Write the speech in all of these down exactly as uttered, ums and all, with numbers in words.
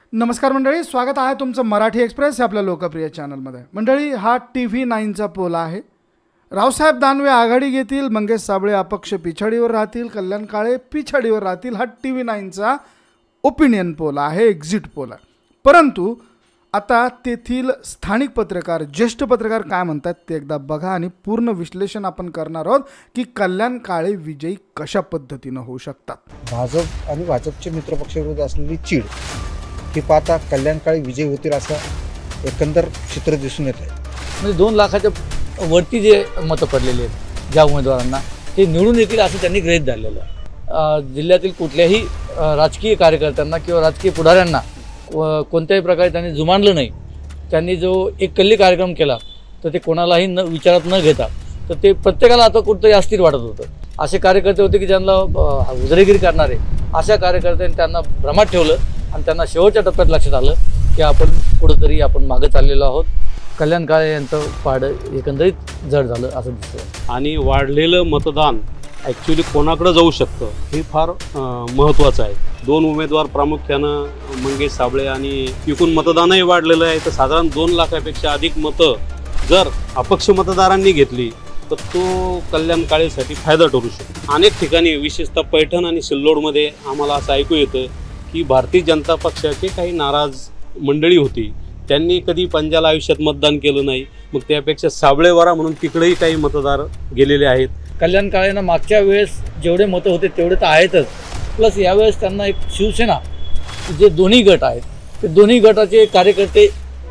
नमस्कार मंडळी, स्वागत आहे तुमचं मराठी एक्सप्रेस या आपल्या लोकप्रिय चॅनलमध्ये. मंडळी, हा टी व्ही नाईनचा पोल आहे. रावसाहेब दानवे आघाडी घेतील, मंगेश साबळे अपक्ष पिछाडीवर राहतील, कल्याण काळे पिछाडीवर राहतील. हा टी व्ही नाईनचा ओपिनियन पोल आहे, एक्झिट पोल आहे. परंतु आता तेथील स्थानिक पत्रकार, ज्येष्ठ पत्रकार काय म्हणतात ते एकदा बघा आणि पूर्ण विश्लेषण आपण करणार आहोत की कल्याण काळे विजयी कशा पद्धतीनं होऊ शकतात. भाजप आणि भाजपचे मित्रपक्षाविरोधात असलेली चीड ही पाहता कल्याण काळे विजयी होतील असं एकंदर चित्र दिसून येत आहे. म्हणजे दोन लाखाच्या वरती जे मतं पडलेली आहेत ज्या उमेदवारांना, ते निवडून येतील असं त्यांनी गृहीत धरलेलं आहे. जिल्ह्यातील कुठल्याही राजकीय कार्यकर्त्यांना किंवा राजकीय पुढाऱ्यांना कोणत्याही प्रकारे त्यांनी जुमानलं नाही. त्यांनी जो एक कल्ली कार्यक्रम केला तर ते कोणालाही न विचारात न घेता, तर ते प्रत्येकाला आता कुठंतरी अस्थिर वाटत होतं. असे कार्यकर्ते होते की ज्यांना उजरेगिरी करणारे, अशा कार्यकर्त्यांनी त्यांना भ्रमात ठेवलं आणि त्यांना शेवटच्या टप्प्यात लक्षात आलं की आपण कुठंतरी आपण मागे चाललेलो आहोत. कल्याण काळे यांचं पारडं एकंदरीत जड झालं असं दिसतं. आणि वाढलेलं मतदान ॲक्च्युली कोणाकडं जाऊ शकतं हे फार महत्त्वाचं आहे. दोन उमेदवार प्रामुख्यानं मंगेश साबळे आणि एकूण मतदानही वाढलेलं आहे. तर साधारण दोन लाखापेक्षा अधिक मतं जर अपक्ष मतदारांनी घेतली तर तो कल्याण काळेसाठी फायदा ठरू शकतो. अनेक ठिकाणी विशेषतः पैठण आणि सिल्लोडमध्ये आम्हाला असं ऐकू येतं की भारतीय जनता पक्षाचे काही नाराज मंडळी होती, त्यांनी कधी पंजाला आयुष्यात मतदान केलं नाही. मग त्यापेक्षा साबळेवारा म्हणून तिकडेही काही मतदार गेलेले आहेत. कल्याण काळेंना मागच्या वेळेस जेवढे मतं होते तेवढे तर आहेतच, प्लस यावेळेस त्यांना एक शिवसेना जे दोन्ही गट आहेत ते दोन्ही गटाचे कार्यकर्ते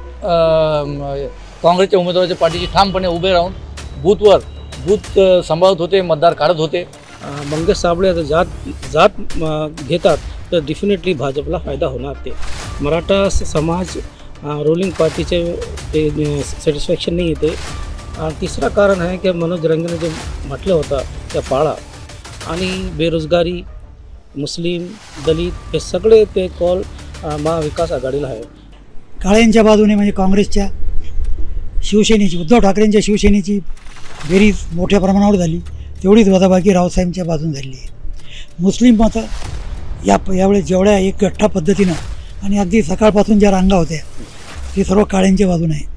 काँग्रेसच्या उमेदवाराच्या पाठीशी ठामपणे उभे राहून बूथवर बूथ सांभाळत होते, मतदार काढत होते. मंगेश साबळे आता जात जात घेतात तर डेफिनेटली भाजपला फायदा होणार. ते मराठा समाज रुलिंग पार्टीचे ते सॅटिस्फॅक्शन नाही येते. आणि तिसरं कारण आहे की मनोज रंगने जे म्हटलं होतं त्या पाळा आणि बेरोजगारी, मुस्लिम, दलित हे सगळे ते कॉल महाविकास आघाडीला आहे. काळेंच्या बाजूने म्हणजे काँग्रेसच्या, शिवसेनेची, उद्धव ठाकरेंच्या शिवसेनेची बेरीज मोठ्या प्रमाणावर झाली, तेवढीच वजाबाकी रावसाहेबांच्या बाजून झाली आहे. मुस्लिम मतं या यावेळेस जेवढ्या एक गठ्ठा पद्धतीनं आणि अगदी सकाळपासून ज्या रांगा होत्या ती सर्व काळ्यांच्या बाजूने आहे.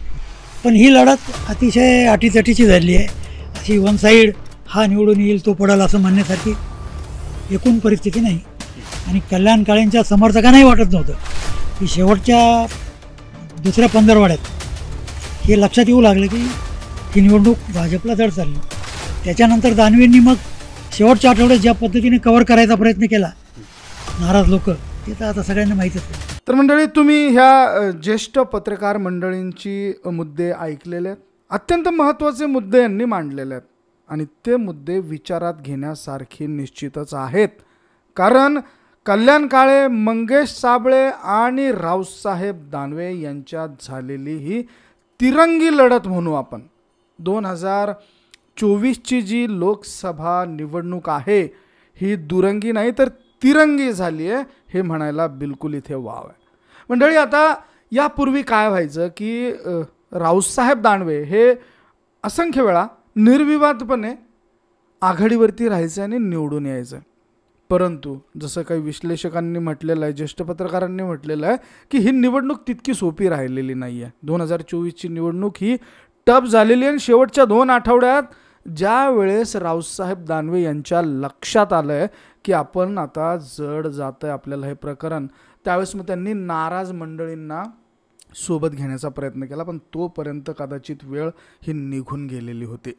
पण ही लढत अतिशय अटीतटीची झाली आहे. अशी वन साईड हा निवडून येईल तो पडेल असं म्हणण्यासारखी एकूण परिस्थिती नाही. आणि कल्याण काळेंच्या समर्थकांनाही वाटत नव्हतं की शेवटच्या दुसऱ्या पंधरवाड्यात हे लक्षात येऊ लागलं की ही निवडणूक भाजपला जड चालली. त्याच्यानंतर दानवेंनी मग शेवटच्या आठवड्यात ज्या पद्धतीने कव्हर करायचा प्रयत्न केला, नाराज लोक, ते तर आता सगळ्यांना माहीतच आहे. तर मंडळी, तुम्ही ह्या ज्येष्ठ पत्रकार मंडळींची मुद्दे ऐकलेले आहेत. अत्यंत महत्त्वाचे मुद्दे यांनी मांडलेले आहेत आणि ते मुद्दे विचारात घेण्यासारखे निश्चितच आहेत. कारण कल्याण काळे, मंगेश साबळे आणि रावसाहेब दानवे यांच्यात झालेली ही तिरंगी लढत म्हणू आपण. दोन हजार चोवीसची जी लोकसभा निवडणूक आहे ही दुरंगी नाही तर तिरंगी झाली आहे हे म्हणायला बिलकुल इथे वाव आहे. मंडळी, आता यापूर्वी काय व्हायचं की रावसाहेब दानवे हे असंख्य वेळा निर्विवादपणे आघाडीवरती राहायचे आणि निवडून यायचं. परंतु जसं काही विश्लेषकांनी म्हटलेलं आहे, ज्येष्ठ पत्रकारांनी म्हटलेलं आहे की ही निवडणूक तितकी सोपी राहिलेली नाही आहे. दोन हजार चोवीसची निवडणूक ही टफ झालेली आहे. आणि शेवटच्या दोन आठवड्यात ज्या वेळेस रावसाहेब दानवे यांच्या लक्षात आलं आहे की आपण आता जड जातं आहे आपल्याला हे प्रकरण, त्यावेळेस मग त्यांनी नाराज मंडळींना सोबत घेण्याचा प्रयत्न केला. पण तोपर्यंत कदाचित वेळ ही निघून गेलेली होती.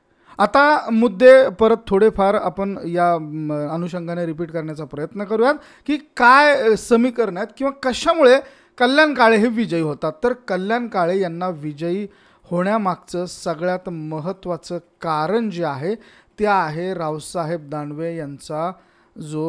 आता मुद्दे परत थोडेफार आपण या अनुषंगाने रिपीट करण्याचा प्रयत्न करूयात की काय समीकरण आहेत किंवा कशामुळे कल्याण काळे हे विजयी होतात. तर कल्याण काळे यांना विजयी होण्यामागचं सगळ्यात महत्त्वाचं कारण जे आहे ते आहे रावसाहेब दानवे यांचा जो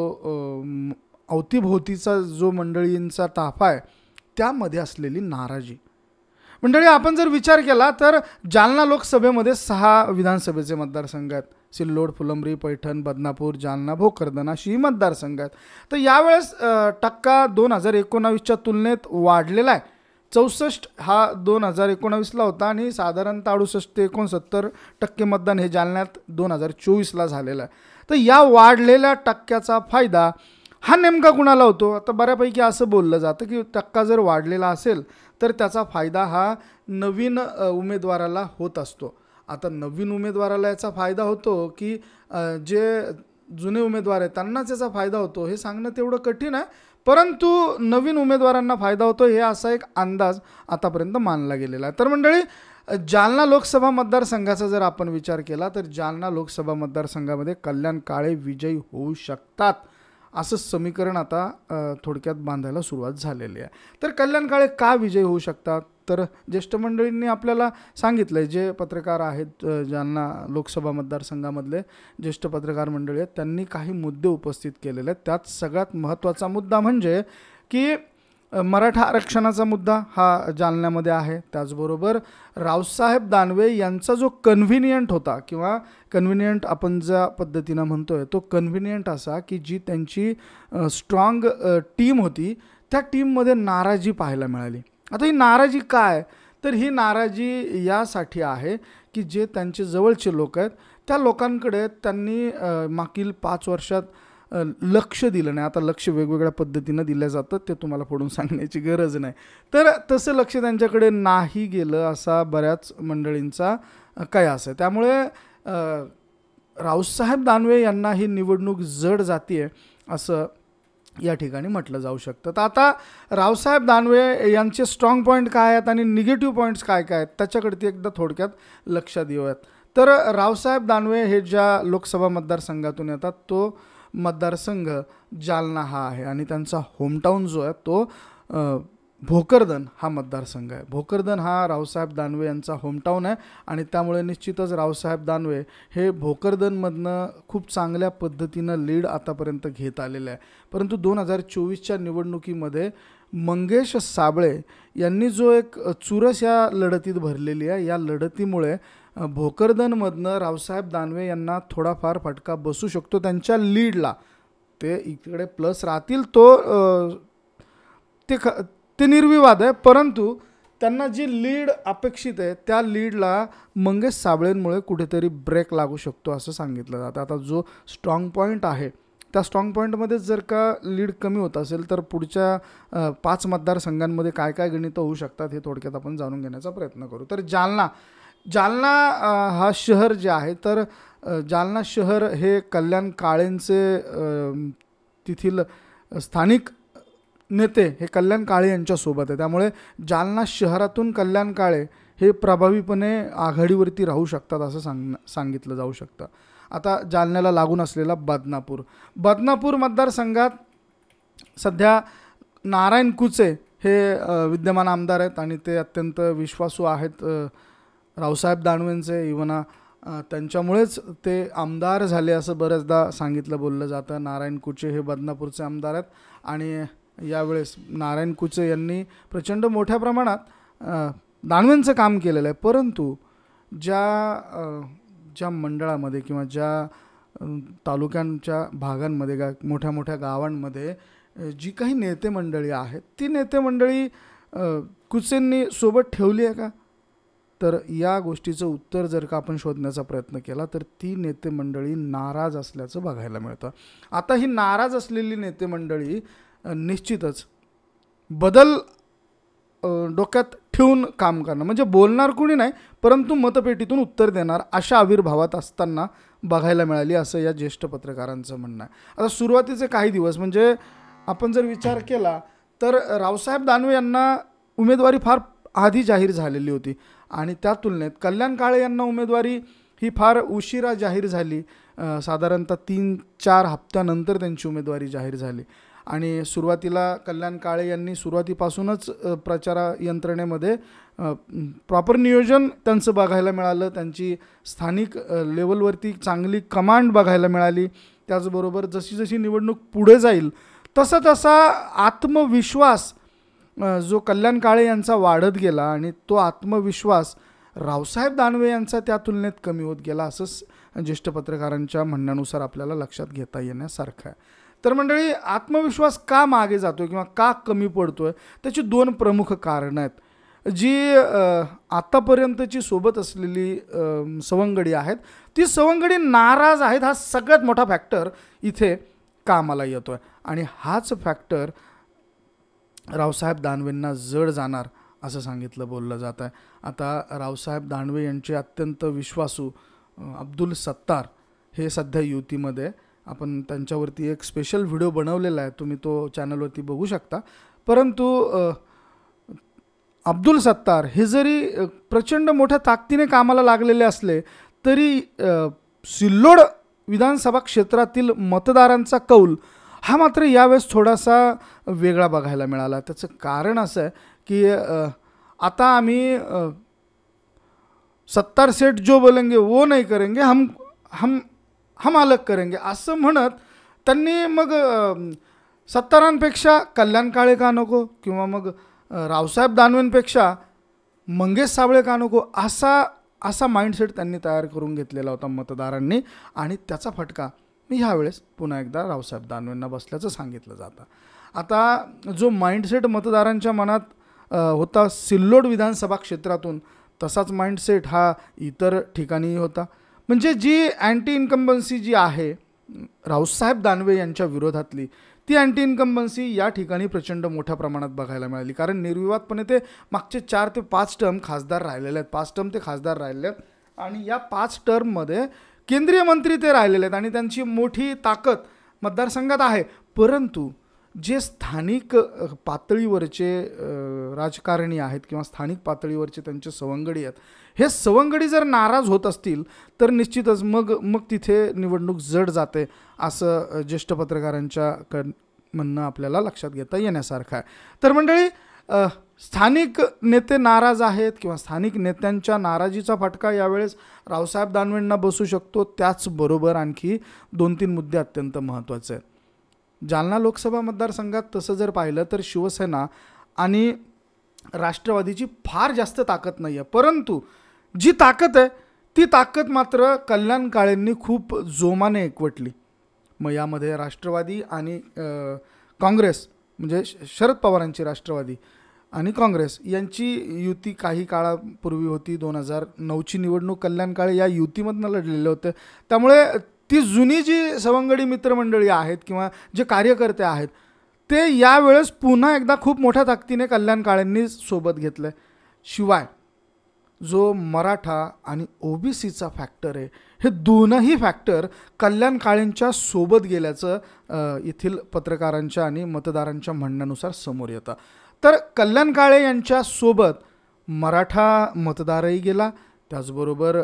अवतीभोवतीचा जो मंडळींचा ताफा आहे त्यामध्ये असलेली नाराजी. मंडळी, आपण जर विचार केला तर जालना लोकसभेमध्ये सहा विधानसभेचे मतदारसंघ आहेत. सिल्लोड, फुलंब्री, पैठण, बदनापूर, जालना, भोकरदन अशी ही मतदारसंघ आहेत. तर यावेळेस टक्का दोन हजार एकोणावीसच्या तुलनेत वाढलेला आहे. चौसष्ट हा दोन हजार एकोणावीसला होता आणि साधारणतः अडुसष्ट ते एकोणसत्तर टक्के मतदान हे जालन्यात दोन हजार चोवीसला झालेलं आहे. तर या वाढलेल्या टक्क्याचा फायदा हा नेमका कुणाला होतो? आता बऱ्यापैकी असं बोललं जातं की टक्का जर वाढलेला असेल तर त्याचा फायदा हा नवीन अ, उमेदवाराला होत असतो. आता नवीन उमेदवाराला याचा फायदा होतो की अ, जे जुने उमेदवार आहेत त्यांनाच याचा फायदा होतो हे सांगणं तेवढं कठीण आहे, परंतु नवीन उमेदवारांना फायदा होतो हे असा एक अंदाज आतापर्यंत मानला गेलेला आहे. तर मंडळी, जालना लोकसभा मतदारसंघाचा जर आपण विचार केला तर जालना लोकसभा मतदारसंघामध्ये कल्याण काळे विजयी होऊ शकतात असं समीकरण आता अ, थोडक्यात बांधायला सुरुवात झालेली आहे. तर कल्याण काळे का विजयी होऊ शकतात? तर ज्येष्ठ मंडळींनी आपल्याला सांगितलं आहे, जे पत्रकार आहेत अ, जालना लोकसभा मतदारसंघामधले ज्येष्ठ पत्रकार मंडळी आहेत त्यांनी काही मुद्दे उपस्थित केलेले आहेत. त्यात सगळ्यात महत्त्वाचा मुद्दा म्हणजे की अ, मराठा आरक्षणाचा मुद्दा हा जालन्यामध्ये आहे. त्याचबरोबर रावसाहेब दानवे यांचा जो कन्व्हिनियंट होता किंवा कन्व्हिनियंट आपण ज्या पद्धतीनं म्हणतोय तो कन्व्हिनियंट असा की जी त्यांची स्ट्रॉंग टीम होती त्या टीममध्ये नाराजी पाहायला मिळाली. आता ही नाराजी काय? तर ही नाराजी यासाठी आहे की जे त्यांचे जवळचे लोक आहेत त्या लोकांकडे त्यांनी अ, मागील पाच वर्षात अ, लक्ष दिलं नाही. आता लक्ष वेगवेगळ्या पद्धतीनं दिलं जातं, ते तुम्हाला फोडून सांगण्याची गरज नाही. तर तसं लक्ष त्यांच्याकडे नाही गेलं असा बऱ्याच मंडळींचा अ, कयास आहे. त्यामुळे अ, रावसाहेब दानवे यांना ही निवडणूक जड जातीये असं या ठिकाणी म्हटलं जाऊ शकतं. तर आता रावसाहेब दानवे यांचे स्ट्रॉंग पॉईंट काय आहेत आणि निगेटिव्ह पॉईंट्स काय काय आहेत त्याच्याकडे ती एकदा थोडक्यात लक्षात येऊयात. तर रावसाहेब दानवे हे ज्या लोकसभा मतदारसंघातून येतात तो मतदारसंघ जालना हा आहे आणि त्यांचा होमटाऊन जो आहे तो अ, भोकरदन हा मतदारसंघ आहे. भोकरदन हा रावसाहेब दानवे यांचा होमटाऊन आहे आणि त्यामुळे निश्चितच रावसाहेब दानवे हे भोकरदनमधनं खूप चांगल्या पद्धतीनं लीड आतापर्यंत घेत आलेलं आहे. परंतु दोन हजार चोवीसच्या निवडणुकीमध्ये मंगेश साबळे यांनी जो एक चुरस या लढतीत भरलेली आहे, या लढतीमुळे भोकरदनमधनं रावसाहेब दानवे यांना थोडाफार फटका बसू शकतो त्यांच्या लीडला. ते इकडे प्लस राहतील तो अ, ते ख ते निर्विवाद आहे, परंतु त्यांना जी लीड अपेक्षित आहे त्या लीडला मंगेश साबळेंमुळे कुठेतरी ब्रेक लागू शकतो असं सांगितलं जातं. आता जो स्ट्रॉंग पॉईंट आहे त्या स्ट्रॉंग पॉईंटमध्ये जर का लीड कमी होत असेल तर पुढच्या अ, पाच मतदारसंघांमध्ये काय काय गणितं होऊ शकतात हे थोडक्यात आपण जाणून घेण्याचा प्रयत्न करू. तर जालना जालना अ, हा शहर जे आहे तर अ, जालना शहर हे कल्याण काळेंचे अ, तेथील स्थानिक नेते हे कल्याण काळे यांच्यासोबत आहे. त्यामुळे जालना शहरातून कल्याण काळे हे प्रभावीपणे आघाडीवरती राहू शकतात असं सांग सांगितलं जाऊ शकतं. आता जालन्याला लागून असलेला बदनापूर बदनापूर मतदारसंघात सध्या नारायण कुचे हे अ, विद्यमान आमदार आहेत आणि ते अत्यंत विश्वासू आहेत अ, रावसाहेब दानवेंचे. इव्हन त्यांच्यामुळेच ते आमदार झाले असं बऱ्याचदा सांगितलं बोललं जातं. नारायण कुचे हे बदनापूरचे आमदार आहेत आणि यावेळेस नारायण कुचे यांनी प्रचंड मोठ्या प्रमाणात अ, दानवेंचं काम केलेलं आहे. परंतु ज्या अ, ज्या मंडळामध्ये किंवा ज्या अ, तालुक्यांच्या भागांमध्ये गा मोठ्या मोठ्या गावांमध्ये अ, जी काही नेते मंडळी आहेत ती नेते मंडळी अ, कुचेंनी सोबत ठेवली आहे का? तर या गोष्टीचं उत्तर जर का आपण शोधण्याचा प्रयत्न केला तर ती नेते मंडळी नाराज असल्याचं बघायला मिळतं. आता ही नाराज असलेली नेते मंडळी निश्चितच बदल डोक्यात ठेवून काम करणं म्हणजे बोलणार कुणी नाही परंतु मतपेटीतून उत्तर देणार अशा आविर्भावात असताना बघायला मिळाली असं या ज्येष्ठ पत्रकारांचं म्हणणं आहे. आता सुरुवातीचे काही दिवस म्हणजे आपण जर विचार केला तर रावसाहेब दानवे यांना उमेदवारी फार आधी जाहीर झालेली होती आणि त्या तुलनेत कल्याण काळे यांना उमेदवारी ही फार उशिरा जाहीर झाली. साधारणतः तीन चार हप्त्यानंतर त्यांची उमेदवारी जाहीर झाली आणि सुरुवातीला कल्याण काळे यांनी सुरुवातीपासूनच प्रचार यंत्रणेमध्ये प्रॉपर नियोजन त्यांचं बघायला मिळालं. त्यांची स्थानिक लेवलवरती चांगली कमांड बघायला मिळाली. त्याचबरोबर जशी जशी निवडणूक पुढे जाईल तसा तसा आत्मविश्वास जो कल्याण काळे यांचा वाढत गेला आणि तो आत्मविश्वास रावसाहेब दानवे यांचा त्या तुलनेत कमी होत गेला असंच ज्येष्ठ पत्रकारांच्या म्हणण्यानुसार आपल्याला लक्षात घेता येण्यासारखं आहे. तर मंडळी, आत्मविश्वास का मागे जातोय किंवा का कमी पडतोय त्याची दोन प्रमुख कारणं आहेत. जी आतापर्यंतची सोबत असलेली सवंगडी आहेत ती सवंगडी नाराज आहेत हा सगळ्यात मोठा फॅक्टर इथे कामाला येतो आहे आणि हाच फॅक्टर रावसाहेब दानवेंना जड जाणार असं सांगितलं बोललं जात आहे. आता रावसाहेब दानवे यांचे अत्यंत विश्वासू अब्दुल सत्तार हे सध्या युतीमध्ये, आपण त्यांच्यावरती एक स्पेशल व्हिडिओ बनवलेला आहे, तुम्ही तो चॅनलवरती बघू शकता. परंतु अब्दुल सत्तार हे जरी प्रचंड मोठ्या ताकदीने कामाला लागलेले असले तरी सिल्लोड विधानसभा क्षेत्रातील मतदारांचा कौल हा मात्र यावेळेस थोडासा वेगळा बघायला मिळाला. त्याचं कारण असं आहे की आता आम्ही सत्तार सेठ जो बोलेंगे वो नहीं करेंगे, हम हम हम अलग करेंगे असं म्हणत त्यांनी मग सत्तारांपेक्षा कल्याण काळे का नको किंवा मग रावसाहेब दानवेंपेक्षा मंगेश साबळे का नको असा असा माइंडसेट त्यांनी तयार करून घेतलेला होता मतदारांनी आणि त्याचा फटका मी ह्यावेळेस पुन्हा एकदा रावसाहेब दानवेंना बसल्याचं सांगितलं जातं. आता जो माइंडसेट मतदारांच्या मनात होता सिल्लोड विधानसभा क्षेत्रातून, तसाच माइंडसेट हा इतर ठिकाणीही होता. म्हणजे जी अँटी इन्कम्बन्सी जी आहे रावसाहेब दानवे यांच्या विरोधातली, ती अँटी इन्कम्बन्सी या ठिकाणी प्रचंड मोठ्या प्रमाणात बघायला मिळाली. कारण निर्विवादपणे ते मागचे चार ते पाच टर्म खासदार राहिलेले आहेत, पाच टर्म ते खासदार राहिलेले आहेत आणि या पाच टर्ममध्ये केंद्रीय मंत्री ते राहिलेले आहेत आणि त्यांची मोठी ताकद मतदारसंघात आहे. परंतु जे स्थानिक पातळीवरचे राजकारणी आहेत किंवा स्थानिक पातळीवरचे त्यांचे सवंगडी आहेत, हे सवंगडी जर नाराज होत असतील तर निश्चितच मग मग तिथे निवडणूक जड जाते असं ज्येष्ठ पत्रकारांच्या क म्हणणं आपल्याला लक्षात घेता येण्यासारखं आहे. तर मंडळी, स्थानिक नेते नाराज आहेत किंवा स्थानिक नेत्यांच्या नाराजीचा फटका यावेळेस रावसाहेब दानवेंना बसू शकतो. त्याचबरोबर आणखी दोन तीन मुद्दे अत्यंत महत्त्वाचे आहेत. जालना लोकसभा मतदारसंघात तसं जर पाहिलं तर शिवसेना आणि राष्ट्रवादीची फार जास्त ताकद नाही आहे, परंतु जी ताकद आहे ती ताकद मात्र कल्याण काळेंनी खूप जोमाने एकवटली. मग यामध्ये राष्ट्रवादी आणि काँग्रेस म्हणजे शरद पवारांची राष्ट्रवादी आणि काँग्रेस यांची युती काही काळापूर्वी होती. दोन हजार नऊची निवडणूक कल्याण काळे या युतीमधनं लढलेले होते. त्यामुळे ती जुनी जी सवंगडी मित्रमंडळी आहेत किंवा जे कार्यकर्ते आहेत ते यावेळेस पुन्हा एकदा खूप मोठ्या ताकदीने कल्याण काळेंनी सोबत घेतलं आहे. शिवाय जो मराठा आणि ओबीसीचा फॅक्टर आहे, हे दोनही फॅक्टर कल्याण काळेंच्या सोबत गेल्याचं येथील पत्रकारांच्या आणि मतदारांच्या म्हणण्यानुसार समोर येतं. तर कल्याण काळे यांच्या सोबत मराठा मतदारही गेला, त्याचबरोबर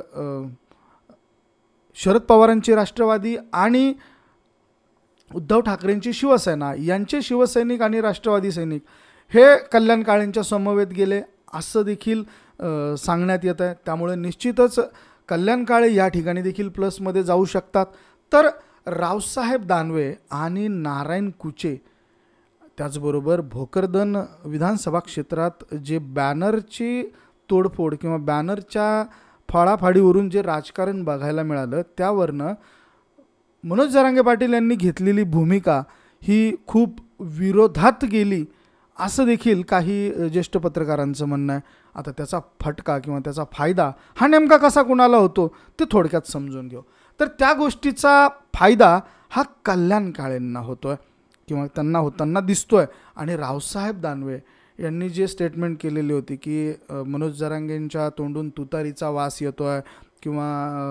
शरद पवारांची राष्ट्रवादी आणि उद्धव ठाकरेंची शिवसेना यांचे शिवसैनिक आणि राष्ट्रवादी सैनिक हे कल्याण काळेंच्या समवेत गेले असं देखील सांगण्यात येत आहे. त्यामुळे निश्चितच कल्याण काळे या ठिकाणी देखील प्लसमध्ये जाऊ शकतात. तर रावसाहेब दानवे आणि नारायण कुचे त्याचबरोबर भोकरदन विधानसभा क्षेत्रात जे बॅनरची तोडफोड किंवा बॅनरच्या फाळाफाडीवरून जे राजकारण बघायला मिळालं त्यावरनं मनोज जरांगे पाटील यांनी घेतलेली भूमिका ही खूप विरोधात गेली असं देखील काही ज्येष्ठ पत्रकारांचं म्हणणं आहे. आता त्याचा फटका किंवा त्याचा फायदा हा नेमका कसा कुणाला होतो ते थोडक्यात समजून घेऊ. तर त्या गोष्टीचा फायदा हा कल्याण काळेंना होतो आहे किंवा त्यांना होताना दिसतो आहे. आणि रावसाहेब दानवे यांनी जे स्टेटमेंट केलेली होती की मनोज जरांगेंच्या तोंडून तुतारीचा वास येतो आहे किंवा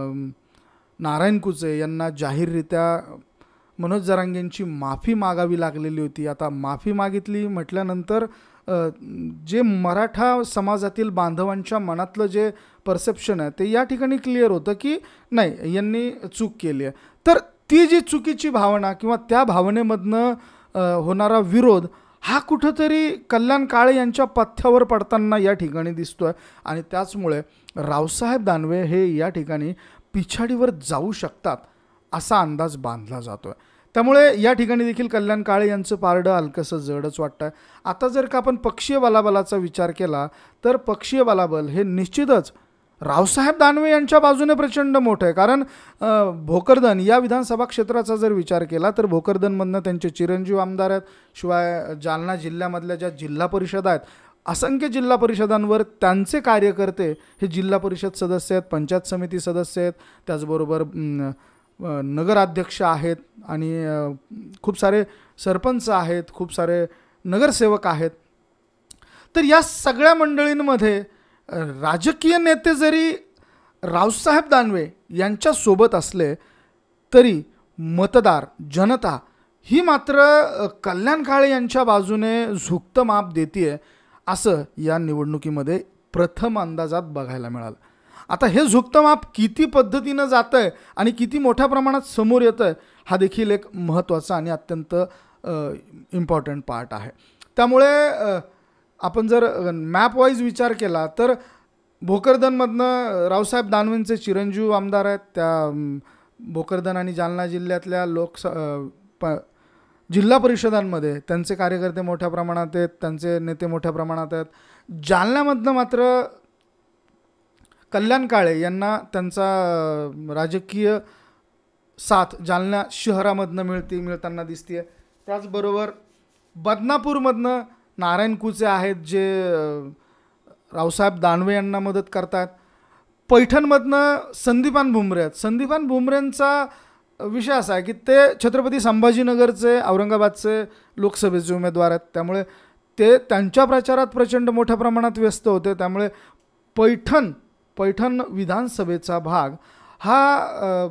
नारायण कुचे यांना जाहीररित्या मनोज जरांगेंची माफी मागावी लागलेली होती. आता माफी मागितली म्हटल्यानंतर जे मराठा समाजातील बांधवांच्या मनातलं जे परसेप्शन आहे ते या ठिकाणी क्लिअर होतं की नाही यांनी चूक केली आहे. तर ती जी चुकीची भावना किंवा त्या भावनेमधनं होणारा विरोध हा कुठंतरी कल्याण काळे यांच्या पथ्यावर पडताना या ठिकाणी दिसतो आहे आणि त्याचमुळे रावसाहेब दानवे हे या ठिकाणी पिछाडीवर जाऊ शकतात असा अंदाज बांधला जातो आहे. त्यामुळे या ठिकाणी देखील कल्याण काळे यांचं पारडं हलकंसं जडच वाटतं आहे. आता जर का आपण पक्षीय बलाबलाचा विचार केला तर पक्षीय बलाबल हे निश्चितच रावसाहेब दानवे यांच्या बाजूने प्रचंड मोठं आहे. कारण भोकरदन या विधानसभा क्षेत्राचा जर विचार केला तर भोकरदनमधनं त्यांचे चिरंजीव आमदार आहेत. शिवाय जालना जिल्ह्यामधल्या ज्या जिल्हा परिषद आहेत, असंख्य जिल्हा परिषदांवर त्यांचे कार्यकर्ते हे जिल्हा परिषद सदस्य आहेत, पंचायत समिती सदस्य आहेत, त्याचबरोबर नगराध्यक्ष आहेत आणि अ, खूप सारे सरपंच आहेत, खूप सारे नगरसेवक आहेत. तर या सगळ्या मंडळींमध्ये अ, राजकीय नेते जरी रावसाहेब दानवे यांच्यासोबत असले तरी मतदार जनता ही मात्र अ, कल्याण काळे यांच्या बाजूने झुकतं माप देते असं या निवडणुकीमध्ये प्रथम अंदाजात बघायला मिळालं. आता हे झुकतं माप किती पद्धतीनं जातं आहे आणि किती मोठ्या प्रमाणात समोर येतं आहे हा देखील एक महत्त्वाचा आणि अत्यंत इम्पॉर्टंट पार्ट आहे. त्यामुळे अ, आपण जर मॅप वाईज विचार केला तर भोकरदनमधनं रावसाहेब दानवेंचे चिरंजीव आमदार आहेत. त्या अम, भोकरदन आणि जालना जिल्ह्यातल्या लोकस अ, प जिल्हा परिषदांमध्ये त्यांचे कार्यकर्ते मोठ्या प्रमाणात आहेत, त्यांचे नेते मोठ्या प्रमाणात आहेत. जालन्यामधनं मात्र कल्याण काळे यांना त्यांचा अ, राजकीय साथ जालना शहरामधनं मिळते मिळताना दिसते. त्याचबरोबर बदनापूरमधनं नारायण कुचे आहेत जे अ, रावसाहेब दानवे यांना मदत करतात. पैठणमधनं संदीपान भुमरे आहेत. संदीपान भुमरेंचा विषय असा आहे की ते छत्रपती संभाजीनगरचे औरंगाबादचे लोकसभेचे उमेदवार आहेत. त्यामुळे ते त्यांच्या प्रचारात प्रचंड मोठ्या प्रमाणात व्यस्त होते. त्यामुळे पैठण पैठण विधानसभेचा भाग हा अ,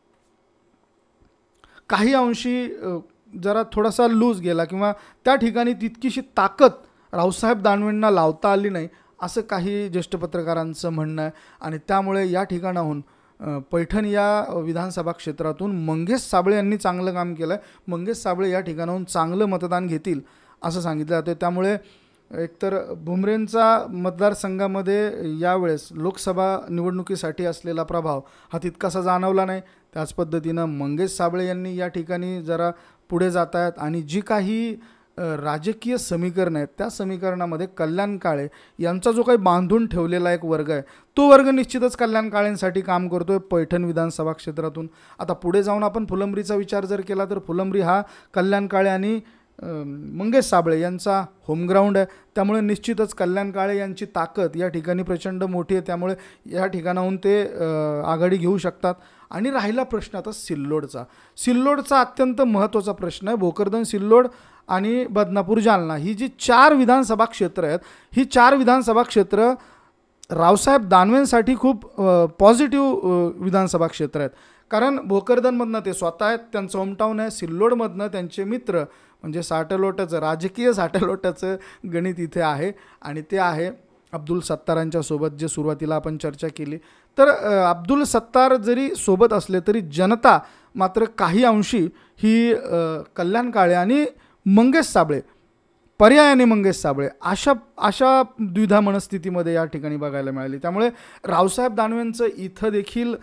काही अंशी अ, जरा थोडासा लूज गेला किंवा त्या ठिकाणी तितकीशी ताकद रावसाहेब दानवेंना लावता आली नाही असं काही ज्येष्ठ पत्रकारांचं म्हणणं आहे. आणि त्यामुळे या ठिकाणाहून अ, पैठण या विधानसभा क्षेत्रातून मंगेश साबळे यांनी चांगलं काम केलं आहे. मंगेश साबळे या ठिकाणाहून चांगलं मतदान घेतील असं सांगितलं जातं. त्यामुळे एकतर भुमरेंचा मतदारसंघामध्ये यावेळेस लोकसभा निवडणुकीसाठी असलेला प्रभाव हा तितकासा जाणवला नाही. त्याच पद्धतीनं मंगेश साबळे यांनी या ठिकाणी जरा पुढे जात आहेत आणि जी काही अ, राजकीय समीकरण आहेत त्या समीकरणामध्ये कल्याण काळे यांचा जो काही बांधून ठेवलेला एक वर्ग आहे तो वर्ग निश्चितच कल्याण काळेंसाठी काम करतो आहे पैठण विधानसभा क्षेत्रातून. आता पुढे जाऊन आपण फुलंब्रीचा विचार जर केला तर फुलंब्री हा कल्याण काळे आणि मंगेश साबळे यांचा होमग्राऊंड आहे. त्यामुळे निश्चितच कल्याण काळे यांची ताकद या ठिकाणी प्रचंड मोठी आहे. त्यामुळे या ठिकाणाहून ते आघाडी घेऊ शकतात. आणि राहिला प्रश्न आता सिल्लोडचा. सिल्लोडचा अत्यंत महत्त्वाचा प्रश्न आहे. भोकरदन, सिल्लोड आणि बदनापूर, जालना ही जी चार विधानसभा क्षेत्र आहेत ही चार विधानसभा क्षेत्र रावसाहेब दानवेंसाठी खूप पॉझिटिव्ह विधानसभा क्षेत्र आहेत. कारण भोकरदनमधनं ते स्वतः आहेत, त्यांचं होमटाऊन आहे. सिल्लोडमधनं त्यांचे मित्र म्हणजे साठलोटाचं राजकीय साठलोटाचं गणित इथे आहे आणि ते आहे अब्दुल सत्तारांच्यासोबत जे सुरुवातीला आपण चर्चा केली. तर अब्दुल सत्तार जरी सोबत असले तरी जनता मात्र काही अंशी ही कल्याण काळे आणि मंगेश साबळे पर्यायाने मंगेश साबळे अशा अशा द्विधा मनस्थितीमध्ये या ठिकाणी बघायला मिळाली. त्यामुळे रावसाहेब दानवेंचं इथं देखील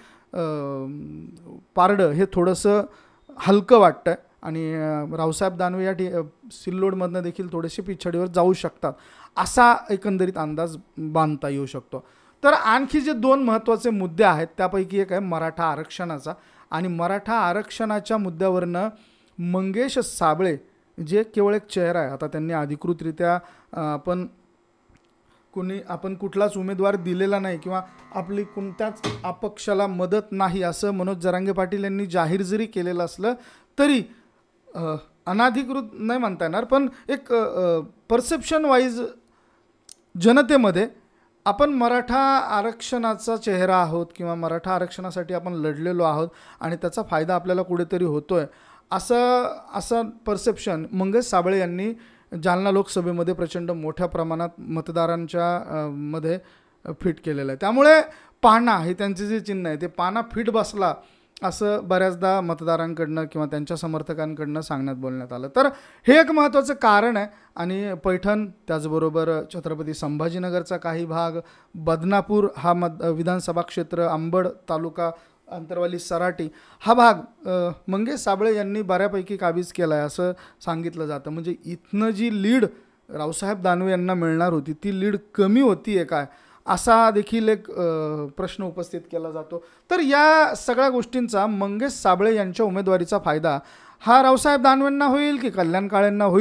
पारडं हे थोडंसं हलकं वाटतं आहे आणि रावसाहेब दानवे या ठि सिल्लोडमधनं देखील थोडेसे पिछाडीवर जाऊ शकतात असा एकंदरीत अंदाज बांधता येऊ शकतो. तर आणखी जे दोन महत्त्वाचे मुद्दे आहेत त्यापैकी एक आहे मराठा आरक्षणाचा. आणि मराठा आरक्षणाच्या मुद्द्यावरनं मंगेश साबळे जे केवळ एक चेहरा आहे, आता त्यांनी अधिकृतरित्या आपण कुणी आपण कुठलाच उमेदवार दिलेला नाही किंवा आपली कोणत्याच अपक्षाला मदत नाही असं मनोज जरांगे पाटील यांनी जाहीर जरी केलेलं असलं तरी अनाधिकृत नाही म्हणता येणार पण एक परसेप्शन वाईज जनतेमध्ये आपण मराठा आरक्षणाचा चेहरा आहोत किंवा मराठा आरक्षणासाठी आपण लढलेलो आहोत आणि त्याचा फायदा आपल्याला कुठेतरी होतो आहे असं असं परसेप्शन मंगेश साबळे यांनी जालना लोकसभेमध्ये प्रचंड मोठ्या प्रमाणात मतदारांच्या मध्ये फिट केलेलं आहे. त्यामुळे पाना हे त्यांचे जे चिन्ह आहे ते पाना फिट बसला असं बऱ्याचदा मतदारांकडनं किंवा त्यांच्या समर्थकांकडनं सांगण्यात बोलण्यात आलं. तर हे एक महत्त्वाचं कारण आहे. आणि पैठण त्याचबरोबर छत्रपती संभाजीनगरचा काही भाग, बदनापूर हा मत विधानसभा क्षेत्र, अंबड तालुका अंतरवाली सराटी हा भाग मंगेश साबळे यांनी बऱ्यापैकी काबीज केला आहे असं सांगितलं जातं. म्हणजे इथनं जी लीड रावसाहेब दानवे यांना मिळणार होती ती लीड कमी होती आहे काय असा देखील एक प्रश्न उपस्थित केला जातो. तर या सगळ्या गोष्टींचा मंगेश साबळे यांच्या उमेदवारीचा फायदा हा रावसाहेब दानवेंना होईल की कल्याण काळेंना होईल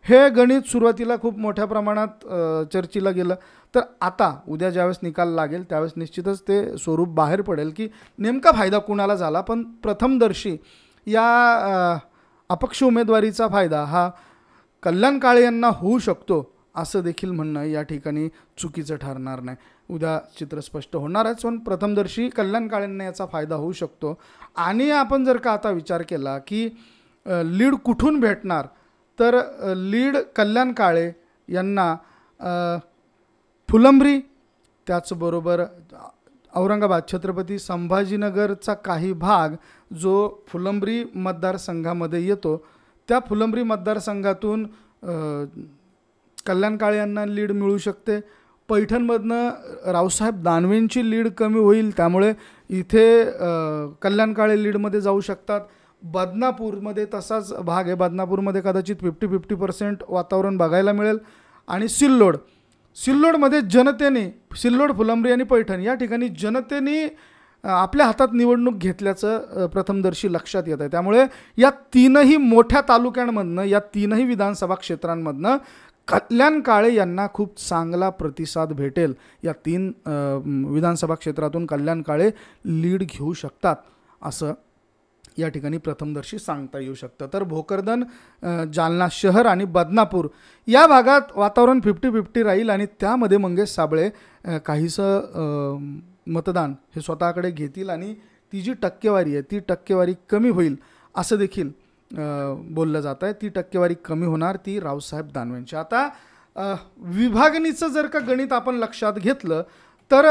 हे गणित सुरुवातीला खूप मोठ्या प्रमाणात अ, चर्चेला गेलं. तर आता उद्या ज्यावेळेस निकाल लागेल त्यावेळेस निश्चितच ते स्वरूप बाहेर पडेल की नेमका फायदा कुणाला झाला. पण प्रथमदर्शी या अ, अपक्ष उमेदवारीचा फायदा हा कल्याण काळे यांना होऊ शकतो असं देखील म्हणणं या ठिकाणी चुकीचं ठरणार नाही. उद्या चित्र स्पष्ट होणारच, पण प्रथमदर्शी कल्याण काळेंना याचा फायदा होऊ शकतो. आणि आपण जर का आता विचार केला की अ, लीड कुठून भेटणार, तर अ, लीड कल्याण काळे यांना अ, फुलंब्री, त्याचबरोबर औरंगाबाद छत्रपती संभाजीनगरचा काही भाग जो फुलंब्री मतदारसंघामध्ये येतो, त्या फुलंब्री मतदारसंघातून अ, कल्याण काळे यांना लीड मिळू शकते. पैठणमधनं रावसाहेब दानवेंची लीड कमी होईल, त्यामुळे इथे अ, कल्याण काळे लीडमध्ये जाऊ शकतात. बदनापूरमध्ये तसाच भाग आहे, बदनापूरमध्ये कदाचित फिफ्टी फिफ्टी पर्सेंट वातावरण बघायला मिळेल. आणि सिल्लोड सिल्लोडमध्ये जनतेने, सिल्लोड, फुलंब्री आणि पैठण या ठिकाणी जनतेने अ, आपल्या हातात निवडणूक घेतल्याचं अ, प्रथमदर्शी लक्षात येत आहे. त्यामुळे या तीनही मोठ्या तालुक्यांमधनं, या तीनही विधानसभा क्षेत्रांमधनं कल्याण काळे यांना खूप चांगला प्रतिसाद भेटेल. या तीन अ, विधानसभा क्षेत्रातून कल्याण काळे लीड घेऊ शकतात असं या ठिकाणी प्रथमदर्शी सांगता येऊ शकतं. तर भोकरदन, अ, जालना शहर आणि बदनापूर या भागात वातावरण फिफ्टी फिफ्टी राहील आणि त्यामध्ये मंगेश साबळे अ, काहीसं अ, मतदान हे स्वतःकडे घेतील आणि ती जी टक्केवारी आहे ती टक्केवारी कमी होईल असं देखील अ, बोललं जात आहे. ती टक्केवारी कमी होणार ती रावसाहेब दानवेंची. आता अ, विभागणीचं जर का गणित आपण लक्षात घेतलं तर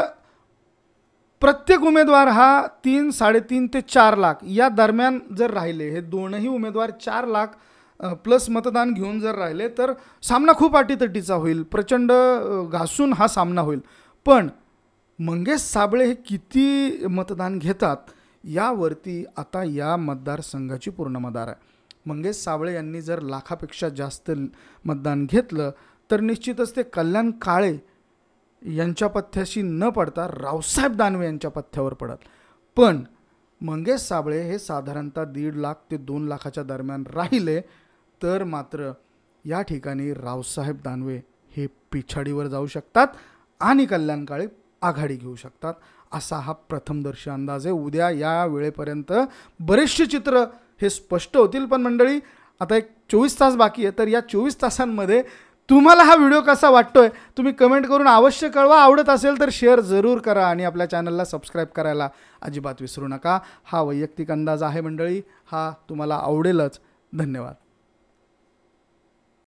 प्रत्येक उमेदवार हा तीन साडेतीन ते चार लाख या दरम्यान जर राहिले, हे दोनही उमेदवार चार लाख अ, प्लस मतदान घेऊन जर राहिले तर सामना खूप अटीतटीचा होईल, प्रचंड अ, घासून हा सामना होईल. पण मंगेश साबळे हे किती मतदान घेतात यावरती आता या मतदारसंघाची पूर्ण मदार आहे. मंगेश साबळे यांनी जर लाखापेक्षा जास्त मतदान घेतलं तर निश्चितच ते कल्याण काळे यांच्या पथ्याशी न पडता रावसाहेब दानवे यांच्या पथ्यावर पडत. पण मंगेश साबळे हे साधारणतः दीड लाख ते दोन लाखाच्या दरम्यान राहिले तर मात्र या ठिकाणी रावसाहेब दानवे हे पिछाडीवर जाऊ शकतात आणि कल्याण काळे आघाडी घेऊ शकतात असा हा प्रथमदर्शी अंदाज आहे. उद्या या वेळेपर्यंत बरेचसे चित्र हे स्पष्ट होतील. पण मंडळी, आता एक चोवीस तास बाकी आहे, तर या चोवीस तासांमध्ये तुम्हाला हा व्हिडिओ कसा वाटतोय तुम्ही कमेंट करून अवश्य कळवा. आवडत असेल तर शेअर जरूर करा आणि आपल्या चॅनलला सबस्क्राईब करायला अजिबात विसरू नका. हा वैयक्तिक अंदाज आहे मंडळी, हा तुम्हाला आवडेलच. धन्यवाद.